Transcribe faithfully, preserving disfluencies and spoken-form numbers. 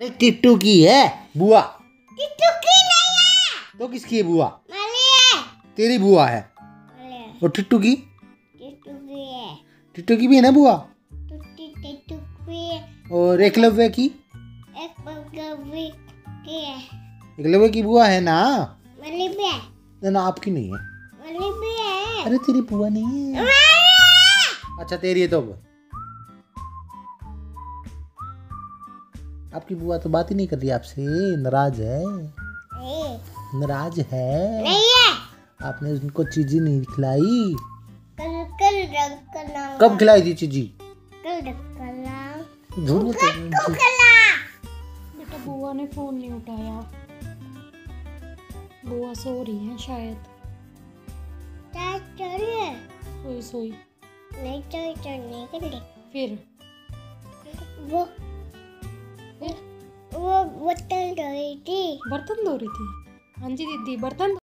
टिट्टू की है बुआ। टिट्टू की नहीं है। तो किसकी है बुआ? मेरी है। तेरी बुआ है। और टिट्टू की? टिट्टू की है। टिट्टू की भी है ना बुआ? टिट्टू की है। और एकलव्य की? एकलव्य की है। एकलव्य की बुआ है ना? मेरी भी है। ना, ना आपकी नहीं है। मेरी भी है। अरे तेरी बुआ नहीं है। अच्छा तेरी है तो अब। आपकी बुआ तो बात ही नहीं कर रही आपसे, नाराज है। नाराज है। नहीं है। आपने उनको चीजी नहीं खिलाई। कल कल रखना। कब खिलाई थी चीजी? कल रखना। झूठ मत बेटा बुआ ने फोन नहीं उठाया। बुआ सो रही है शायद। चलिए। सोई सोई। नहीं चल चलने के लिए। फिर वो फिर वो बर्तन धो रही थी। बर्तन धो रही थी। हाँ जी दीदी बर्तन